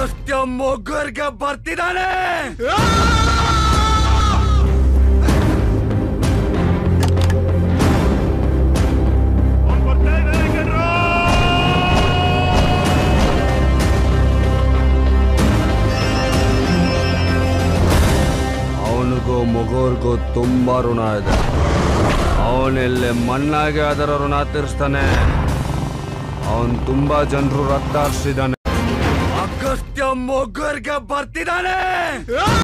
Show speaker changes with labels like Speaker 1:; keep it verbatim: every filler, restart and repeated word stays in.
Speaker 1: ಅಗಸ್ತ್ಯ ಮೊಗ್ಗರ್ಗೆ ಬರ್ತಿದ್ದಾನೆ. ಅವನಿಗೂ ಮೊಗೋರ್ಗೂ ತುಂಬಾ ಋಣ ಇದೆ. ಅವನೆಲ್ಲೇ ಮಣ್ಣಾಗಿ ಅದರ ಋಣ ತೀರಿಸ್ತಾನೆ. ಅವನ್ ತುಂಬಾ ಜನರು ರಕ್ತ ಹರಿಸಿದಾನೆ. ಅಗಸ್ತ್ಯ ಮೊಗ್ಗರ್ಗೆ ಬರ್ತಿದ್ದಾನೆ.